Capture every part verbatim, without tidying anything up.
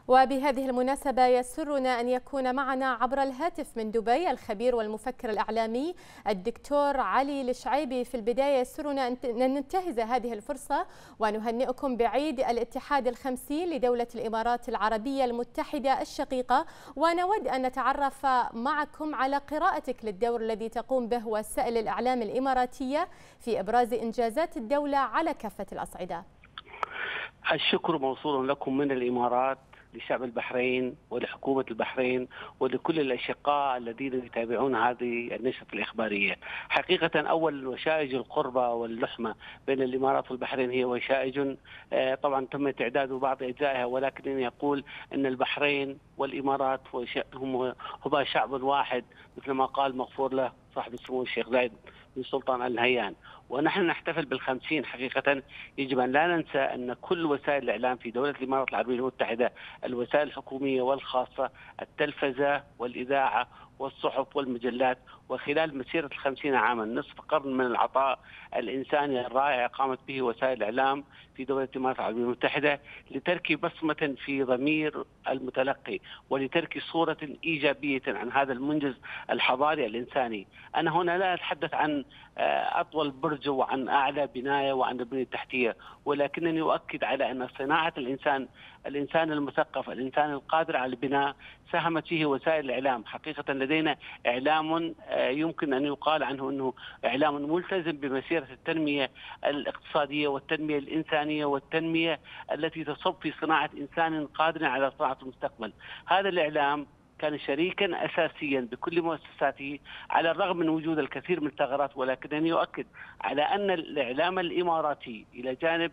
وبهذه المناسبة يسرنا أن يكون معنا عبر الهاتف من دبي الخبير والمفكر الإعلامي الدكتور علي الشعيبي. في البداية يسرنا أن ننتهز هذه الفرصة ونهنئكم بعيد الاتحاد الخمسين لدولة الإمارات العربية المتحدة الشقيقة، ونود أن نتعرف معكم على قراءتك للدور الذي تقوم به وسائل الإعلام الإماراتية في إبراز إنجازات الدولة على كافة الأصعدة. الشكر موصول لكم من الإمارات لشعب البحرين ولحكومة البحرين ولكل الأشقاء الذين يتابعون هذه النشرة الإخبارية. حقيقة أول وشائج القربة واللحمة بين الإمارات والبحرين هي وشائج طبعا تم تعداد بعض أجزائها، ولكن يقول أن البحرين والإمارات هم هما شعب واحد، مثل ما قال مغفور له صاحب السمو الشيخ زايد بن سلطان آل نهيان. ونحن نحتفل بالخمسين. حقيقة يجب أن لا ننسى أن كل وسائل الإعلام في دولة الإمارات العربية المتحدة، الوسائل الحكومية والخاصة، التلفزة والإذاعة والصحف والمجلات، وخلال مسيرة الخمسين عاما نصف قرن من العطاء الإنساني الرائع قامت به وسائل الإعلام في دولة الإمارات العربية المتحدة لترك بصمة في ضمير المتلقي ولترك صورة إيجابية عن هذا المنجز الحضاري الإنساني. أنا هنا لا أتحدث عن أطول برج وعن أعلى بناية وعن البنية التحتية، ولكنني أؤكد على أن صناعة الإنسان الإنسان المثقف، الإنسان القادر على البناء، ساهمت فيه وسائل الإعلام. حقيقة لدينا إعلام يمكن أن يقال عنه أنه إعلام ملتزم بمسيرة التنمية الاقتصادية والتنمية الإنسانية والتنمية التي تصب في صناعة إنسان قادر على صناعة المستقبل. هذا الإعلام كان شريكا أساسيا بكل مؤسساته على الرغم من وجود الكثير من الثغرات، ولكنني أؤكد على أن الإعلام الإماراتي إلى جانب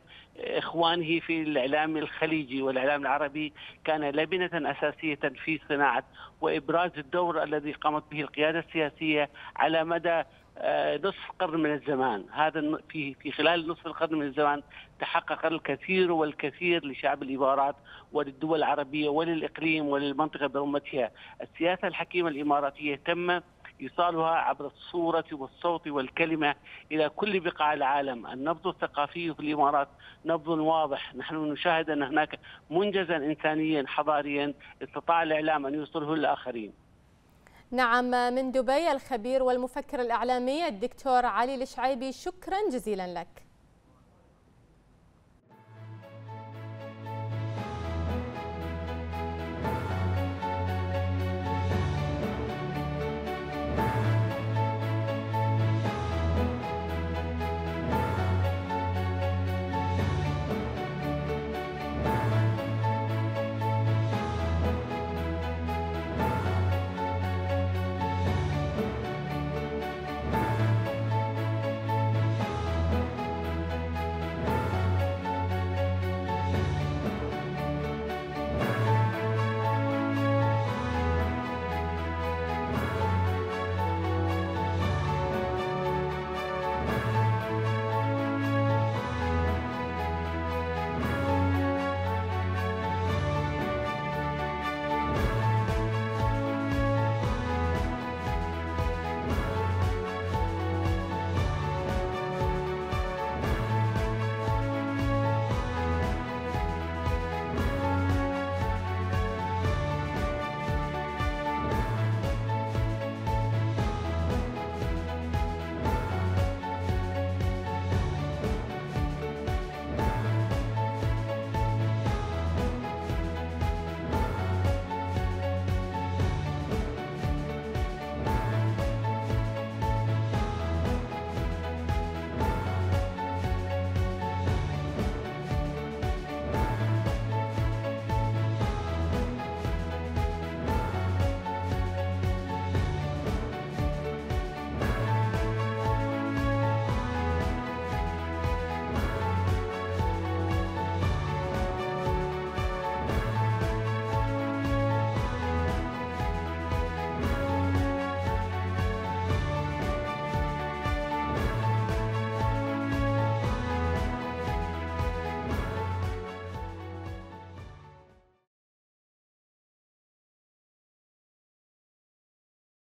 إخوانه في الإعلام الخليجي والإعلام العربي كان لبنة أساسية في صناعة وإبراز الدور الذي قامت به القيادة السياسية على مدى نصف قرن من الزمان. هذا في في خلال نصف القرن من الزمان تحقق الكثير والكثير لشعب الإمارات وللدول العربية وللإقليم وللمنطقة برمتها. السياسة الحكيمة الإماراتية تم إيصالها عبر الصورة والصوت والكلمة إلى كل بقاع العالم. النبض الثقافي في الإمارات نبض واضح. نحن نشاهد أن هناك منجزا إنسانيا حضاريا استطاع الإعلام أن يوصله للآخرين. نعم، من دبي الخبير والمفكر الإعلامي الدكتور علي الشعيبي، شكرا جزيلا لك.